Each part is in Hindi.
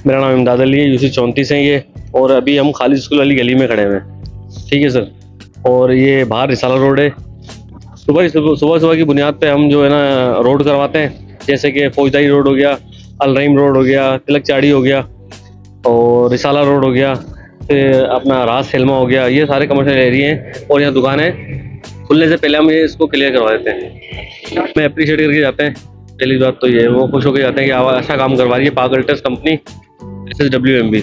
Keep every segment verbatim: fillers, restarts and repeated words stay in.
मेरा नाम इमदाद अली है, यूसी चौंतीस है ये। और अभी हम खालिद स्कूल वाली गली में खड़े हुए हैं, ठीक है सर। और ये बाहर रिसाला रोड है। सुबह सुबह सुबह की बुनियाद पे हम जो है ना रोड करवाते हैं, जैसे कि फौजदारी रोड हो गया, अलरहीम रोड हो गया, तिलक चाड़ी हो गया, और रिसाला रोड हो गया, फिर अपना रास हेलमा हो गया। ये सारे कमर्शियल एरिया हैं और यहाँ दुकानें खुलने से पहले हम ये इसको क्लियर करवा देते हैं। मैं अप्रिशिएट करके जाते हैं। पहली बात तो ये वो खुश होकर जाते हैं कि आप अच्छा काम करवा रही है पाक अल्ट्रास company S S W M B.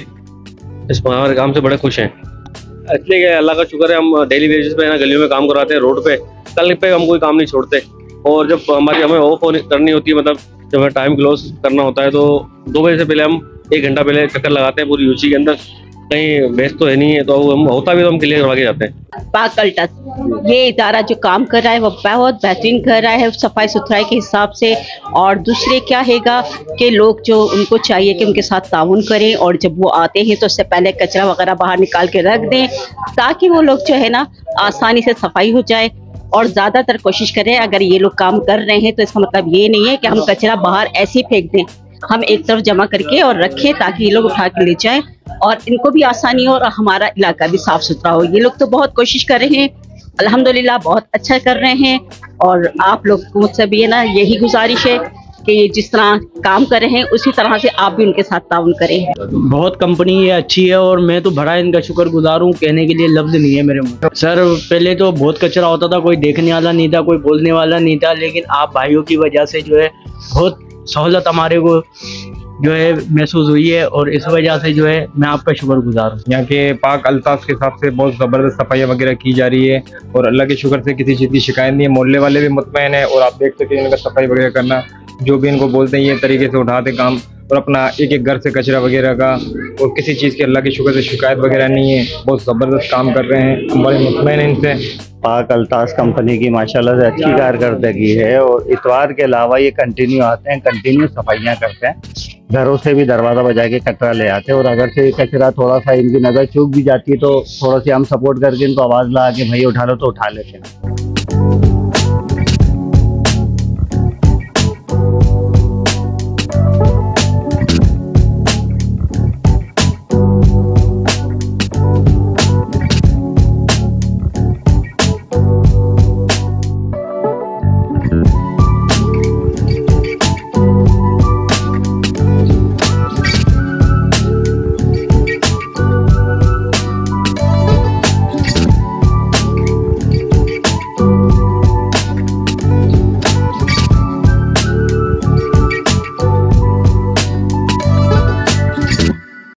इस हमारे काम से बड़े खुश हैं। इसलिए अल्लाह का शुक्र है, हम डेली बेसिस पे ना गलियों में काम करवाते हैं, रोड पे कल पे हम कोई काम नहीं छोड़ते। और जब हमारी हमें ऑफ करनी होती है, मतलब जब हमें टाइम क्लोज करना होता है, तो दो बजे से पहले हम एक घंटा पहले चक्कर लगाते हैं पूरी यूसी के अंदर, कहीं बेस्ट तो है नहीं है, तो हम होता भी तो हम क्लियर करवा के जाते हैं। पाक अल्ट्रास ये इदारा जो काम कर रहा है वो बहुत बेहतरीन कर रहा है सफाई सुथराई के हिसाब से। और दूसरे क्या हैगा कि लोग जो उनको चाहिए कि उनके साथ ताउन करें, और जब वो आते हैं तो उससे पहले कचरा वगैरह बाहर निकाल के रख दें, ताकि वो लोग जो है ना आसानी से सफाई हो जाए। और ज़्यादातर कोशिश करें, अगर ये लोग काम कर रहे हैं तो इसका मतलब ये नहीं है कि हम कचरा बाहर ऐसे ही फेंक दें, हम एक तरफ जमा करके और रखें ताकि ये लोग उठा के ले जाएं और इनको भी आसानी हो और हमारा इलाका भी साफ सुथरा हो। ये लोग तो बहुत कोशिश कर रहे हैं, अल्हम्दुलिल्लाह बहुत अच्छा कर रहे हैं। और आप लोग को मुझसे भी है ना यही गुजारिश है कि ये जिस तरह काम कर रहे हैं उसी तरह से आप भी उनके साथ ताउन करें। बहुत कंपनी ये अच्छी है और मैं तो बड़ा इनका शुक्रगुजार हूँ, कहने के लिए लफ्ज नहीं है मेरे मुँह। सर पहले तो बहुत कचरा होता था, कोई देखने वाला नहीं था, कोई बोलने वाला नहीं था, लेकिन आप भाइयों की वजह से जो है बहुत सहूलत हमारे को जो है महसूस हुई है, और इस वजह से जो है मैं आपका शुक्रगुजार हूँ। यहाँ के पाक अल्ताफ के हिसाब से बहुत ज़बरदस्त सफाई वगैरह की जा रही है और अल्लाह के शुक्र से किसी चीज़ की शिकायत नहीं है। मोहल्ले वाले भी मुतमईन है और आप देख सकते हैं इनका सफाई वगैरह करना, जो भी इनको बोलते हैं ये तरीके से उठाते काम, और अपना एक एक घर से कचरा वगैरह का, और किसी चीज़ की अल्लाह के शुक्र से शिकायत वगैरह नहीं है। बहुत ज़बरदस्त काम कर रहे हैं, हम बड़े मुतमईन हैं इनसे। पाक अल्ताफ कंपनी की माशाल्लाह से अच्छी कारकर्दगी है, और इतवार के अलावा ये कंटिन्यू आते हैं, कंटिन्यू सफाइयाँ करते हैं, घरों से भी दरवाज़ा बजा के कचरा ले आते हैं। और अगर से कचरा थोड़ा सा इनकी नज़र चूक भी जाती है तो थोड़ा सी हम सपोर्ट करके इनको आवाज़ लगा के भाई उठा लो तो उठा लेते हैं।